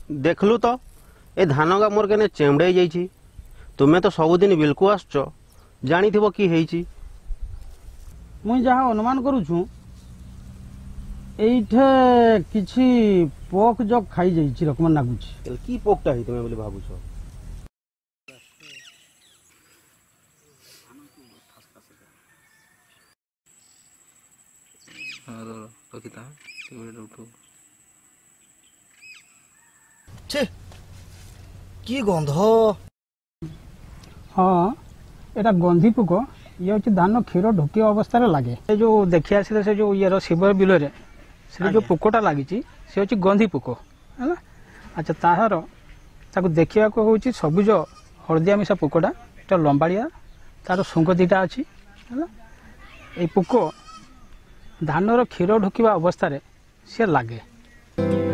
देखलु तो ए धान गा मोर केने चेमड़े जाइछि। तुम्हें तो सबुदिन बिलकु आसुच जानी थिबो की हेइछि। मुई जहाँ अनुमान करूछु एइठे किछि पोक जग खाई जाइछि रकम नागुछि। की पोकटा ही तुम्हें बोली भाबुछ। छे की गंध। हाँ एटा गंधी पोक ये हूँ धान क्षीर ढोकी अवस्था लगे। जो देखी आसे से जो ये शिव बिल से जो पोकटा लगी सी हूँ गंधी पोक है। अच्छा ताहार ताको देखा हूँ सबुज हलदिया मिशा पोकटा एटा लंबाड़िया तार शुंग दीटा अच्छी है। पोक धानर क्षीर ढोकिबा अवस्था सी लगे।